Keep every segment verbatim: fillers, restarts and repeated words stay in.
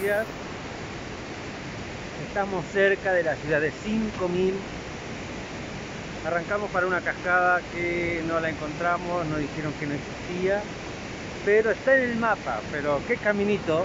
días. Estamos cerca de la ciudad de cinco mil. Arrancamos para una cascada que no la encontramos, nos dijeron que no existía, pero está en el mapa. Pero qué caminito.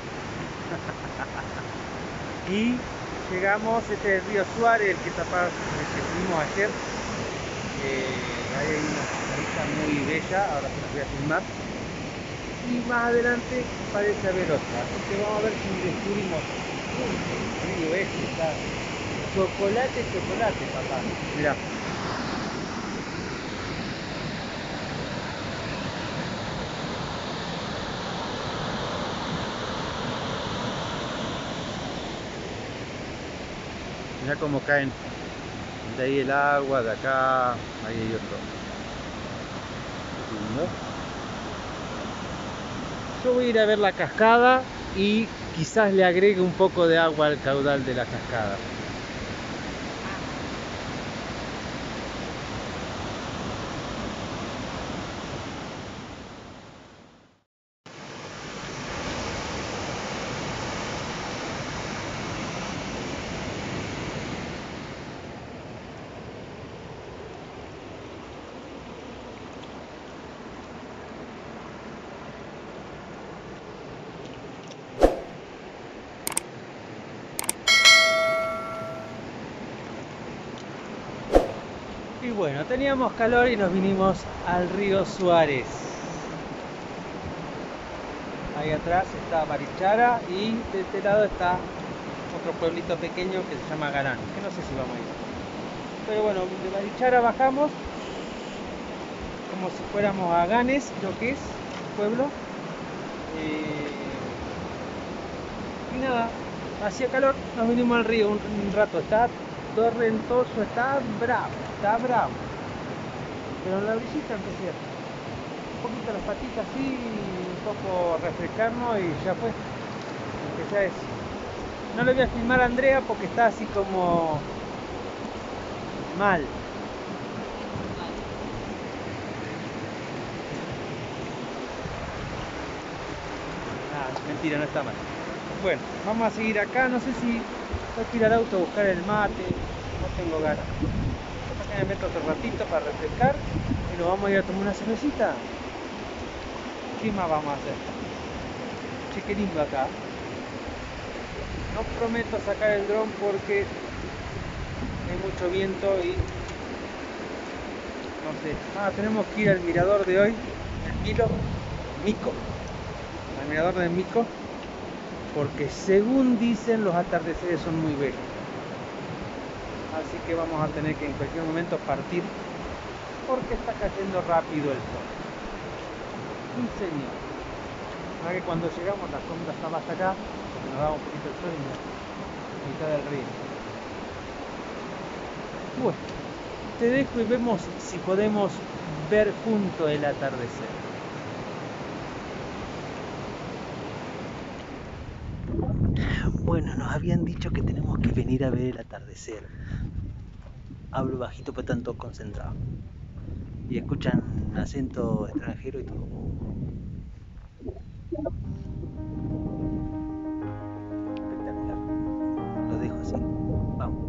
Y llegamos, este es el río Suárez, el que, tapa, el que fuimos ayer. Eh, ahí hay una cascadita muy bella, ahora se las voy a filmar. Y más adelante parece haber otra, así que vamos a ver si descubrimos. Uy, el río este está chocolate, chocolate, papá. Mirá. Mirá cómo caen de ahí el agua, de acá, ahí hay otro. ¿No? Yo voy a ir a ver la cascada y quizás le agregue un poco de agua al caudal de la cascada. Y bueno, teníamos calor y nos vinimos al río Suárez. Ahí atrás está Barichara y de este lado está otro pueblito pequeño que se llama Garán, que no sé si vamos a ir. Pero bueno, de Barichara bajamos como si fuéramos a Ganes, creo que es el pueblo. Eh, y nada, hacía calor, nos vinimos al río un, un rato. Está torrentoso, está bravo, está bravo. Pero en la brillita empecé un poquito las patitas así, un poco refrescarnos y ya fue. Empecé a decir. No le voy a filmar a Andrea porque está así como mal. Ah, mentira, no está mal. Bueno, vamos a seguir acá. No sé si voy a ir al auto a buscar el mate. No tengo ganas. Acá me meto otro ratito para refrescar y nos vamos a ir a tomar una cervecita. ¿Qué más vamos a hacer? Che, qué lindo acá. No prometo sacar el dron porque hay mucho viento y no sé. Ah, tenemos que ir al mirador de hoy, el Milo, Mico, al mirador del Mico, porque según dicen los atardeceres son muy bellos. Así que vamos a tener que en cualquier momento partir porque está cayendo rápido el sol. Un señor. Ahora que cuando llegamos la sombra estaba hasta acá, porque nos daba un poquito el sol en la mitad del río. Bueno, te dejo y vemos si podemos ver junto el atardecer. Bueno, nos habían dicho que tenemos que venir a ver el atardecer. Hablo bajito pero están todos concentrados. Y escuchan acento extranjero y todo. Espectacular. Lo dejo así. Vamos.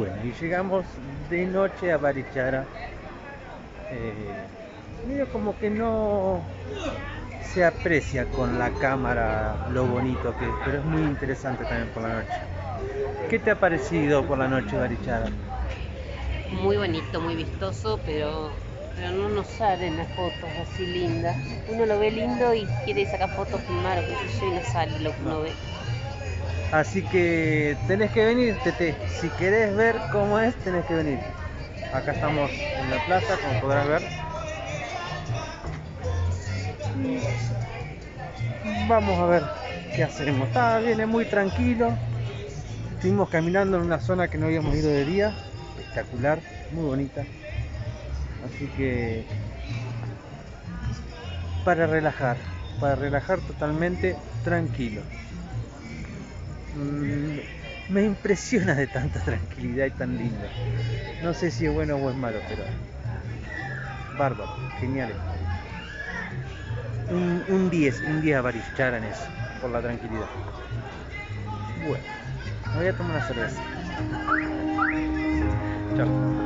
Bueno, y llegamos de noche a Barichara. Eh, medio como que no se aprecia con la cámara lo bonito que es, pero es muy interesante también por la noche. ¿Qué te ha parecido por la noche Barichara? Muy bonito, muy vistoso, pero, pero no nos salen las fotos así lindas. Uno lo ve lindo y quiere sacar fotos, filmar o qué sé yo, y no sale lo que uno ve. Así que tenés que venir, Tete. Si querés ver cómo es, tenés que venir. Acá estamos en la plaza, como podrás ver. Vamos a ver qué hacemos. Está, viene muy tranquilo. Seguimos caminando en una zona que no habíamos ido de día. Espectacular, muy bonita. Así que para relajar, para relajar totalmente tranquilo. Mm, me impresiona de tanta tranquilidad y tan linda. No sé si es bueno o es malo, pero bárbaro, genial. Un, un diez, un diez a Barichara en eso, por la tranquilidad. Bueno, me voy a tomar una cerveza. Chao.